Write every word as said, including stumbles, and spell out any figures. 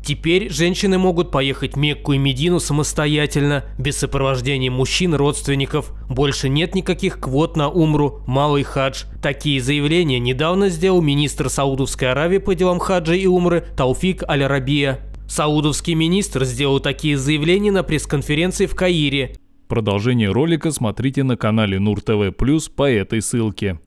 Теперь женщины могут поехать в Мекку и Медину самостоятельно, без сопровождения мужчин, родственников. Больше нет никаких квот на умру, малый хадж. Такие заявления недавно сделал министр Саудовской Аравии по делам хаджа и умры Тауфик Аль-Рабия. Саудовский министр сделал такие заявления на пресс-конференции в Каире. Продолжение ролика смотрите на канале Нур ТВ Плюс по этой ссылке.